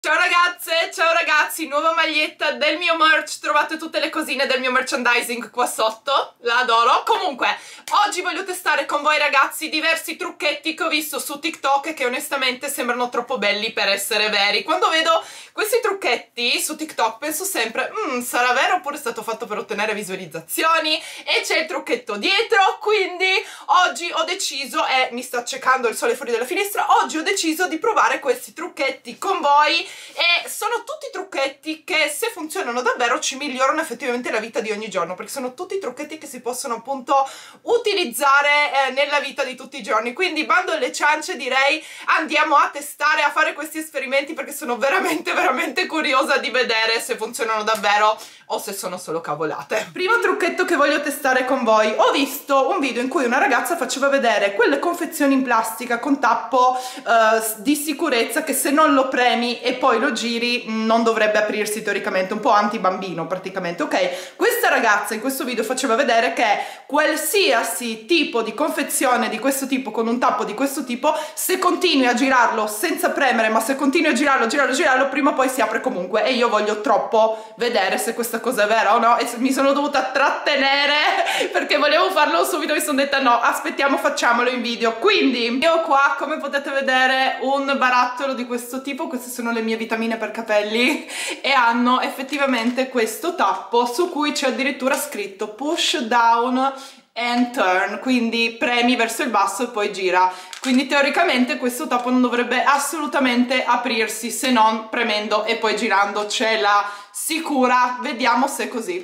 Ciao ragazze, ciao ragazzi, nuova maglietta del mio merch, trovate tutte le cosine del mio merchandising qua sotto, la adoro. Comunque, oggi voglio testare con voi ragazzi diversi trucchetti che ho visto su TikTok e che onestamente sembrano troppo belli per essere veri. Quando vedo questi trucchetti su TikTok penso sempre, sarà vero oppure è stato fatto per ottenere visualizzazioni? E c'è il trucchetto dietro, quindi oggi ho deciso, e mi sta accecando il sole fuori dalla finestra, oggi ho deciso di provare questi trucchetti con voi. E sono tutti trucchetti che, se funzionano davvero, ci migliorano effettivamente la vita di ogni giorno, perché sono tutti trucchetti che si possono appunto utilizzare nella vita di tutti i giorni. Quindi bando alle ciance, direi andiamo a testare, a fare questi esperimenti, perché sono veramente curiosa di vedere se funzionano davvero o se sono solo cavolate. Primo trucchetto che voglio testare con voi: ho visto un video in cui una ragazza faceva vedere quelle confezioni in plastica con tappo di sicurezza che, se non lo premi e poi lo giri, non dovrebbe aprirsi teoricamente, un po' anti-bambino praticamente. Ok, questa ragazza in questo video faceva vedere che qualsiasi tipo di confezione di questo tipo, con un tappo di questo tipo, se continui a girarlo senza premere, ma se continui a girarlo, prima o poi si apre comunque. E io voglio troppo vedere se questa cosa è vera o no, e mi sono dovuta trattenere perché volevo farlo subito. Mi sono detta no, aspettiamo, facciamolo in video. Quindi io ho qua, come potete vedere, un barattolo di questo tipo. Queste sono le mie vitamine per capelli e hanno effettivamente questo tappo su cui c'è addirittura scritto push down and turn, quindi premi verso il basso e poi gira. Quindi teoricamente questo tappo non dovrebbe assolutamente aprirsi se non premendo e poi girando, ce la sicura. Vediamo se è così.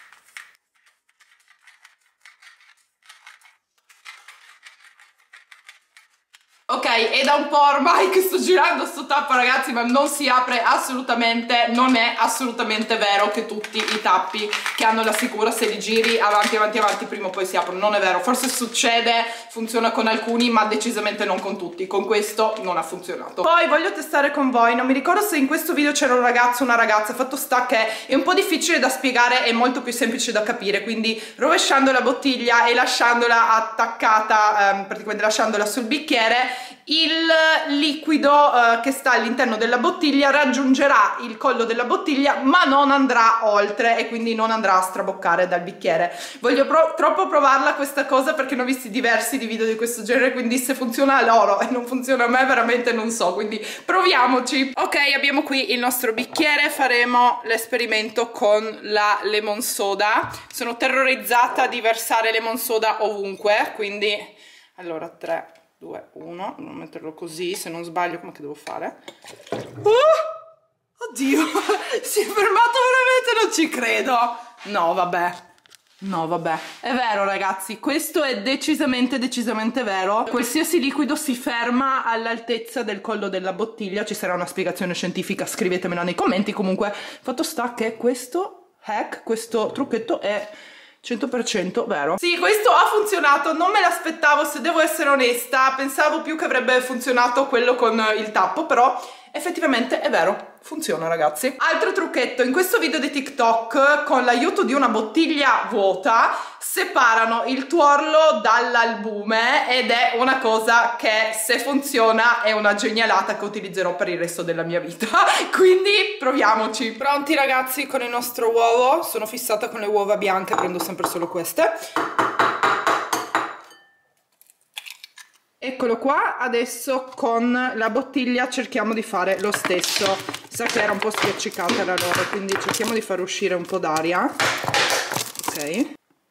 Ok, è da un po' ormai che sto girando sto tappo ragazzi, ma non si apre assolutamente. Non è assolutamente vero che tutti i tappi che hanno la sicura, se li giri avanti prima o poi si aprono. Non è vero, forse succede, funziona con alcuni, ma decisamente non con tutti. Con questo non ha funzionato. Poi voglio testare con voi, non mi ricordo se in questo video c'era un ragazzo o una ragazza, fatto sta che è un po' difficile da spiegare e molto più semplice da capire. Quindi rovesciando la bottiglia e lasciandola attaccata, praticamente lasciandola sul bicchiere, il liquido che sta all'interno della bottiglia raggiungerà il collo della bottiglia ma non andrà oltre, e quindi non andrà a straboccare dal bicchiere. Voglio troppo provarla questa cosa, perché ne ho visti diversi di video di questo genere, quindi se funziona a loro e non funziona a me veramente non so, quindi proviamoci. Ok, abbiamo qui il nostro bicchiere, faremo l'esperimento con la lemon soda. Sono terrorizzata di versare lemon soda ovunque, quindi allora 3, 2, 1, devo metterlo così, se non sbaglio come che devo fare? Oddio, si è fermato veramente, non ci credo. No vabbè, è vero ragazzi, questo è decisamente vero. Qualsiasi liquido si ferma all'altezza del collo della bottiglia. Ci sarà una spiegazione scientifica, scrivetemela nei commenti. Comunque fatto sta che questo hack, questo trucchetto è 100% vero. Sì, questo ha funzionato, non me l'aspettavo, se devo essere onesta. Pensavo più che avrebbe funzionato quello con il tappo, però effettivamente è vero, funziona ragazzi. Altro trucchetto: in questo video di TikTok, con l'aiuto di una bottiglia vuota, separano il tuorlo dall'albume, ed è una cosa che, se funziona, è una genialata che utilizzerò per il resto della mia vita. Quindi proviamoci. Pronti ragazzi con il nostro uovo. Sono fissata con le uova bianche, prendo sempre solo queste. Eccolo qua. Adesso con la bottiglia cerchiamo di fare lo stesso. Sa che era un po' spiaccicata la loro, quindi cerchiamo di far uscire un po' d'aria. Ok.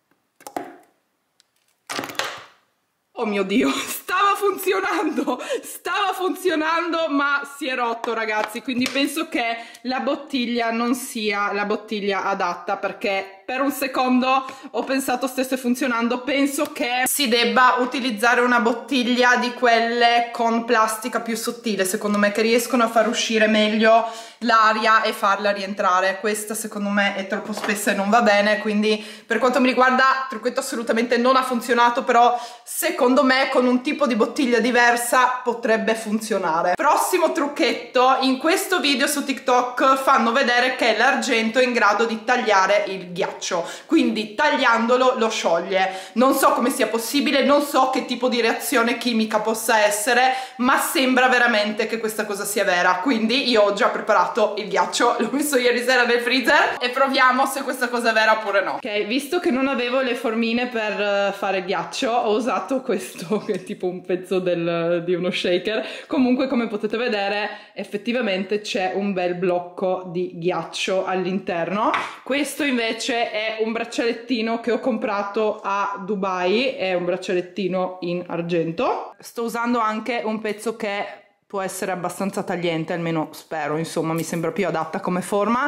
Oh mio Dio, stava funzionando, ma si è rotto ragazzi, quindi penso che la bottiglia non sia la bottiglia adatta, perché per un secondo ho pensato stesse funzionando. Penso che si debba utilizzare una bottiglia di quelle con plastica più sottile, secondo me, che riescono a far uscire meglio l'aria e farla rientrare. Questa secondo me è troppo spessa e non va bene, quindi per quanto mi riguarda il trucchetto assolutamente non ha funzionato, però secondo me con un tipo di bottiglia diversa potrebbe funzionare. Prossimo trucchetto: in questo video su TikTok fanno vedere che l'argento è in grado di tagliare il ghiaccio. ghiaccio, quindi tagliandolo lo scioglie. Non so come sia possibile, non so che tipo di reazione chimica possa essere, ma sembra veramente che questa cosa sia vera. Quindi io ho già preparato il ghiaccio, l'ho messo ieri sera nel freezer e proviamo se questa cosa è vera oppure no. Ok, visto che non avevo le formine per fare il ghiaccio, ho usato questo che è tipo un pezzo di uno shaker. Comunque, come potete vedere, effettivamente c'è un bel blocco di ghiaccio all'interno. Questo invece è un braccialettino che ho comprato a Dubai, è un braccialettino in argento. Sto usando anche un pezzo che può essere abbastanza tagliente, almeno spero, insomma, mi sembra più adatta come forma.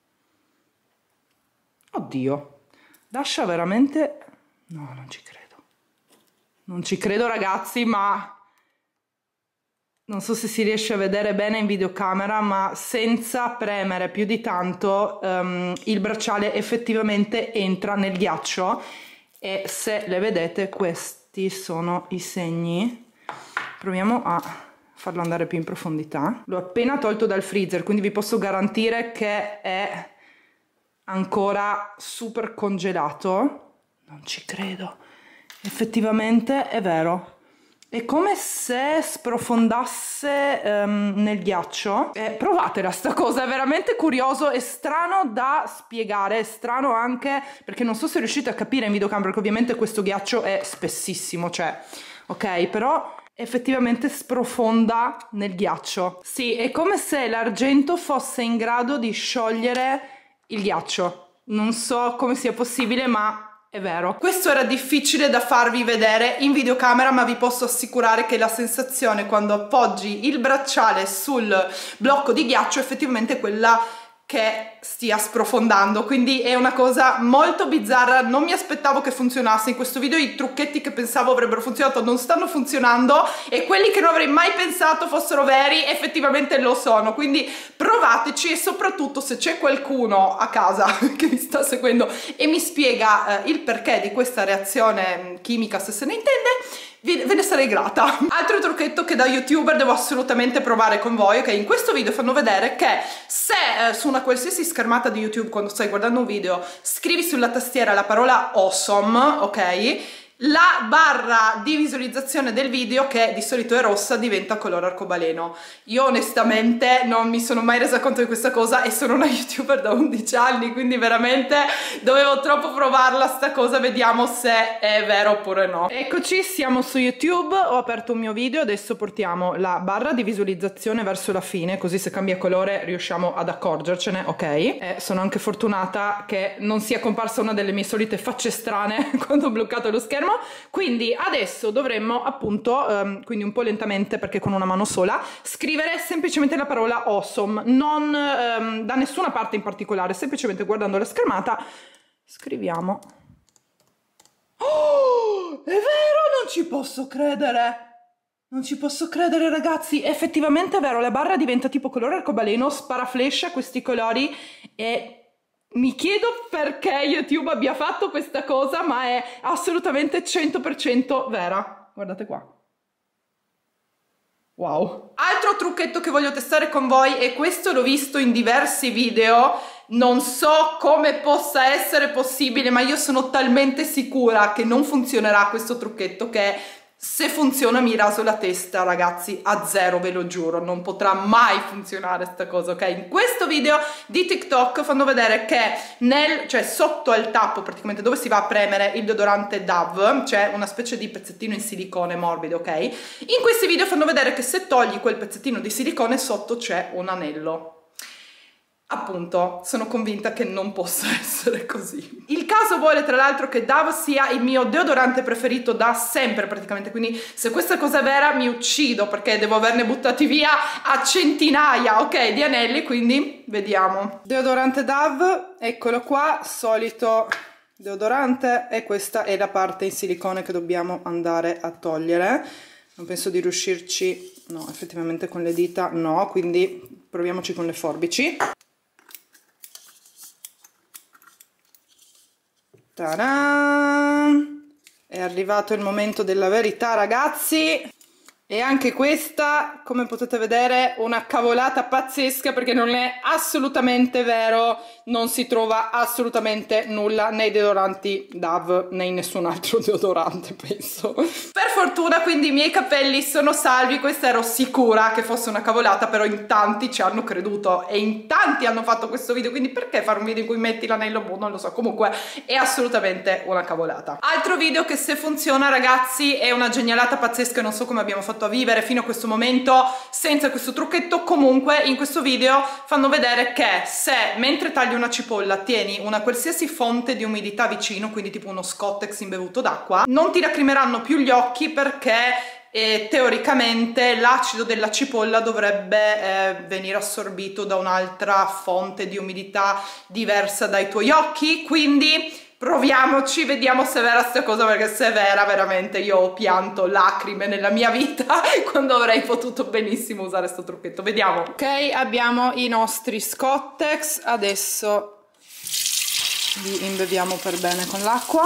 Oddio, lascia veramente... no, non ci credo. Non ci credo, ragazzi, ma non so se si riesce a vedere bene in videocamera, ma senza premere più di tanto il bracciale effettivamente entra nel ghiaccio e se le vedete questi sono i segni. Proviamo a farlo andare più in profondità. L'ho appena tolto dal freezer, quindi vi posso garantire che è ancora super congelato. Non ci credo, effettivamente è vero, è come se sprofondasse nel ghiaccio. Provatela sta cosa, è veramente curioso, è strano da spiegare, è strano anche perché non so se riuscite a capire in videocamera, perché ovviamente questo ghiaccio è spessissimo, cioè, ok, però effettivamente sprofonda nel ghiaccio. Sì, è come se l'argento fosse in grado di sciogliere il ghiaccio. Non so come sia possibile, ma è vero. Questo era difficile da farvi vedere in videocamera, ma vi posso assicurare che la sensazione quando appoggi il bracciale sul blocco di ghiaccio effettivamente è quella che stia sprofondando, quindi è una cosa molto bizzarra. Non mi aspettavo che funzionasse. In questo video i trucchetti che pensavo avrebbero funzionato non stanno funzionando e quelli che non avrei mai pensato fossero veri effettivamente lo sono, quindi provateci e soprattutto se c'è qualcuno a casa che mi sta seguendo e mi spiega il perché di questa reazione chimica, se ne intende, ve ne sarei grata. Altro trucchetto che da youtuber devo assolutamente provare con voi, ok? In questo video fanno vedere che se su una qualsiasi schermata di YouTube, quando stai guardando un video, scrivi sulla tastiera la parola awesome, ok? La barra di visualizzazione del video, che di solito è rossa, diventa color arcobaleno. Io onestamente non mi sono mai resa conto di questa cosa e sono una youtuber da 11 anni, quindi veramente dovevo troppo provarla sta cosa, vediamo se è vero oppure no. Eccoci, siamo su YouTube, ho aperto un mio video, adesso portiamo la barra di visualizzazione verso la fine, così se cambia colore riusciamo ad accorgercene, ok? E sono anche fortunata che non sia comparsa una delle mie solite facce strane quando ho bloccato lo schermo. Quindi adesso dovremmo appunto, quindi un po' lentamente perché con una mano sola, scrivere semplicemente la parola awesome, non da nessuna parte in particolare, semplicemente guardando la schermata scriviamo. Oh, è vero, non ci posso credere! Non ci posso credere, ragazzi, effettivamente è vero, la barra diventa tipo colore arcobaleno, sparaflescia questi colori e... mi chiedo perché YouTube abbia fatto questa cosa, ma è assolutamente 100% vera. Guardate qua. Wow. Altro trucchetto che voglio testare con voi, e questo l'ho visto in diversi video, non so come possa essere possibile, ma io sono talmente sicura che non funzionerà questo trucchetto che... se funziona mi raso la testa, ragazzi, a zero, ve lo giuro, non potrà mai funzionare sta cosa, ok? In questo video di TikTok fanno vedere che cioè sotto al tappo, praticamente dove si va a premere il deodorante Dove, c'è una specie di pezzettino in silicone morbido, ok? In questi video fanno vedere che se togli quel pezzettino di silicone sotto c'è un anello. Appunto, sono convinta che non possa essere così. Il caso vuole tra l'altro che Dove sia il mio deodorante preferito da sempre praticamente, quindi se questa cosa è vera mi uccido perché devo averne buttati via a centinaia, ok, di anelli, quindi vediamo. Deodorante Dove, eccolo qua, solito deodorante, e questa è la parte in silicone che dobbiamo andare a togliere. Non penso di riuscirci, no, effettivamente con le dita no, quindi proviamoci con le forbici. Ta-da! È arrivato il momento della verità, ragazzi. E anche questa, come potete vedere, una cavolata pazzesca, perché non è assolutamente vero, non si trova assolutamente nulla nei deodoranti Dove né in nessun altro deodorante, penso. Per fortuna quindi i miei capelli sono salvi, questa ero sicura che fosse una cavolata, però in tanti ci hanno creduto e in tanti hanno fatto questo video, quindi perché fare un video in cui metti l'anello? Boh, non lo so, comunque è assolutamente una cavolata. Altro video che se funziona, ragazzi, è una genialata pazzesca, non so come abbiamo fatto a vivere fino a questo momento senza questo trucchetto. Comunque in questo video fanno vedere che se mentre tagli una cipolla tieni una qualsiasi fonte di umidità vicino, quindi tipo uno Scottex imbevuto d'acqua, non ti lacrimeranno più gli occhi, perché teoricamente l'acido della cipolla dovrebbe venire assorbito da un'altra fonte di umidità diversa dai tuoi occhi. Quindi proviamoci, vediamo se è vera sta cosa, perché se è vera veramente io ho pianto lacrime nella mia vita quando avrei potuto benissimo usare sto trucchetto. Vediamo. Ok, abbiamo i nostri Scottex, adesso li imbeviamo per bene con l'acqua.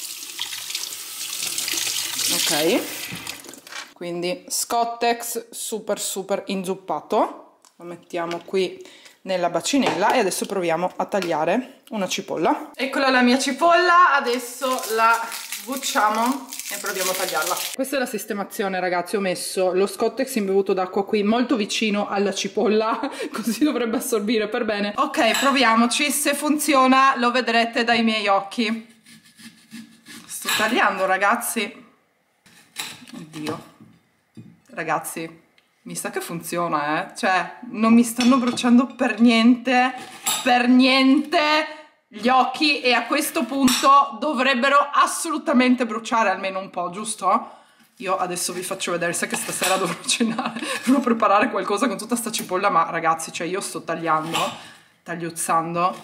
Ok, quindi Scottex super inzuppato, lo mettiamo qui nella bacinella e adesso proviamo a tagliare una cipolla. Eccola la mia cipolla, adesso la sbucciamo e proviamo a tagliarla. Questa è la sistemazione, ragazzi. Ho messo lo Scottex imbevuto d'acqua qui molto vicino alla cipolla, così dovrebbe assorbire per bene. Ok, proviamoci, se funziona lo vedrete dai miei occhi. Sto tagliando, ragazzi. Oddio, ragazzi, mi sa che funziona, cioè non mi stanno bruciando per niente gli occhi, e a questo punto dovrebbero assolutamente bruciare almeno un po', giusto? Io adesso vi faccio vedere, sai che stasera dovrò cenare, dovrò preparare qualcosa con tutta sta cipolla, ma ragazzi, cioè io sto tagliando, tagliuzzando,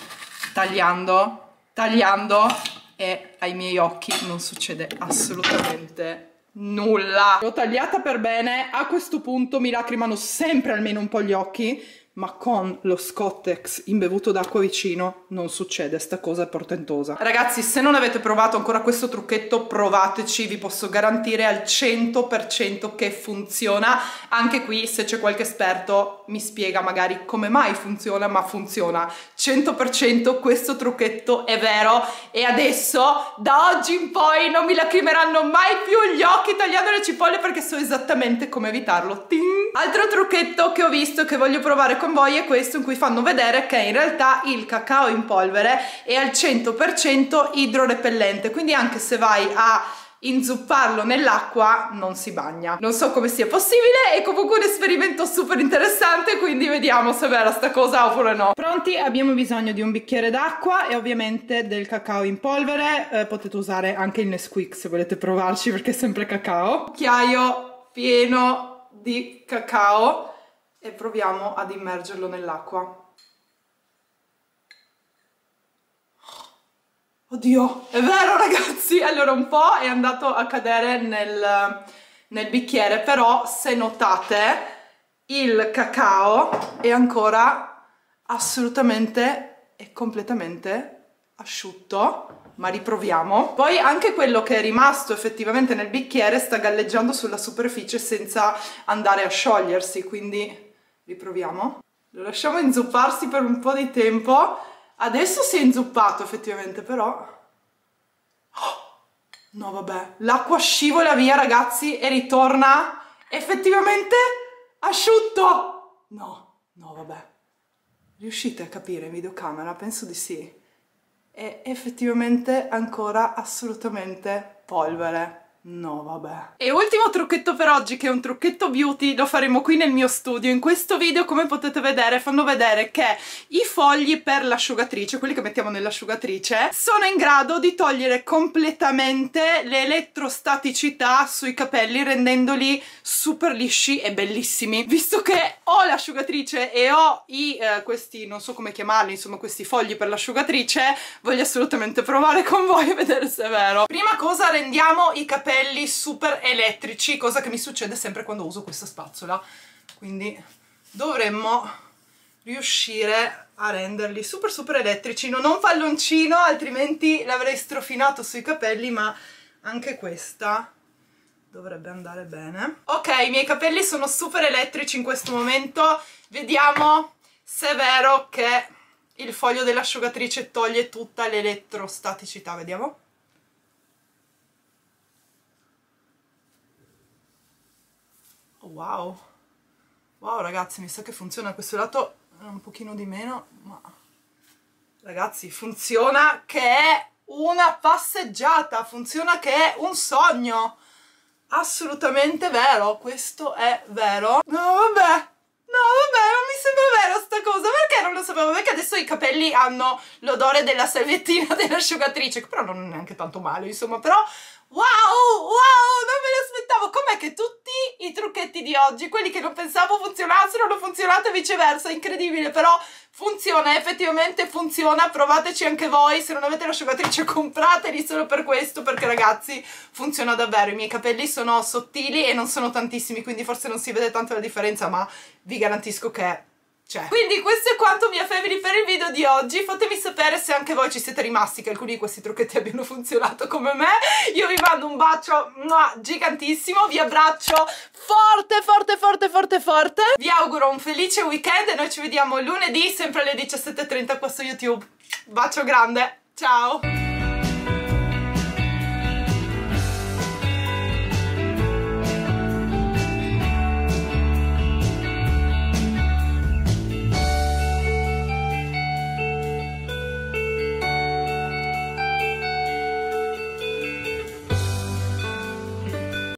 tagliando e ai miei occhi non succede assolutamente nulla. L'ho tagliata per bene, a questo punto mi lacrimano sempre almeno un po' gli occhi, ma con lo Scottex imbevuto d'acqua vicino non succede, sta cosa è portentosa. Ragazzi, se non avete provato ancora questo trucchetto, provateci, vi posso garantire al 100% che funziona. Anche qui, se c'è qualche esperto, mi spiega magari come mai funziona, ma funziona 100%, questo trucchetto è vero. E adesso, da oggi in poi, non mi lacrimeranno mai più gli occhi tagliando le cipolle, perché so esattamente come evitarlo. Ting! Altro trucchetto che ho visto, che voglio provare con voi, è questo, in cui fanno vedere che in realtà il cacao in polvere è al 100% idrorepellente, quindi anche se vai a inzupparlo nell'acqua non si bagna. Non so come sia possibile, è comunque un esperimento super interessante, quindi vediamo se è vera sta cosa oppure no. Pronti? Abbiamo bisogno di un bicchiere d'acqua e ovviamente del cacao in polvere. Potete usare anche il Nesquik se volete provarci, perché è sempre cacao. Cucchiaio pieno di cacao e proviamo ad immergerlo nell'acqua. Oddio, è vero, ragazzi! Allora un po' è andato a cadere nel bicchiere, però se notate il cacao è ancora assolutamente e completamente asciutto. Ma riproviamo. Poi anche quello che è rimasto effettivamente nel bicchiere sta galleggiando sulla superficie senza andare a sciogliersi, quindi riproviamo. Lo lasciamo inzupparsi per un po' di tempo. Adesso si è inzuppato effettivamente, però... Oh, no vabbè, l'acqua scivola via, ragazzi, e ritorna effettivamente asciutto. No, vabbè. Riuscite a capire in videocamera? Penso di sì. È effettivamente ancora assolutamente polvere. No, vabbè. E ultimo trucchetto per oggi, che è un trucchetto beauty, lo faremo qui nel mio studio. In questo video, come potete vedere, fanno vedere che i fogli per l'asciugatrice, quelli che mettiamo nell'asciugatrice, sono in grado di togliere completamente l'elettrostaticità sui capelli, rendendoli super lisci e bellissimi. Visto che ho l'asciugatrice e ho questi, non so come chiamarli, insomma questi fogli per l'asciugatrice, voglio assolutamente provare con voi e vedere se è vero. Prima cosa, rendiamo i capelli super elettrici, cosa che mi succede sempre quando uso questa spazzola, quindi dovremmo riuscire a renderli super elettrici. Non ho un palloncino, altrimenti l'avrei strofinato sui capelli, ma anche questa dovrebbe andare bene. Ok, i miei capelli sono super elettrici in questo momento. Vediamo se è vero che il foglio dell'asciugatrice toglie tutta l'elettrostaticità. Vediamo. Oh, wow. Wow, ragazzi, mi sa che funziona. Questo lato un pochino di meno, ma ragazzi, funziona che è una passeggiata, funziona che è un sogno. Assolutamente vero, questo è vero. No, vabbè. No, vabbè, non mi sembra vero sta cosa. Perché non lo sapevo? Perché adesso i capelli hanno l'odore della salviettina dell'asciugatrice, che però non è neanche tanto male, insomma, però wow, wow, non me l'aspettavo. Com'è che tutti i trucchetti di oggi, quelli che non pensavo funzionassero, hanno funzionato e viceversa, incredibile, però funziona, effettivamente funziona, provateci anche voi, se non avete l'asciugatrice comprateli solo per questo, perché ragazzi funziona davvero. I miei capelli sono sottili e non sono tantissimi, quindi forse non si vede tanto la differenza, ma vi garantisco che c'è. Quindi questo è quanto, mia family, per il video di oggi. Fatemi sapere se anche voi ci siete rimasti, che alcuni di questi trucchetti abbiano funzionato come me. Io vi mando un bacio gigantissimo, vi abbraccio forte forte forte forte forte, vi auguro un felice weekend e noi ci vediamo lunedì sempre alle 17:30 qua su YouTube. Bacio grande, ciao!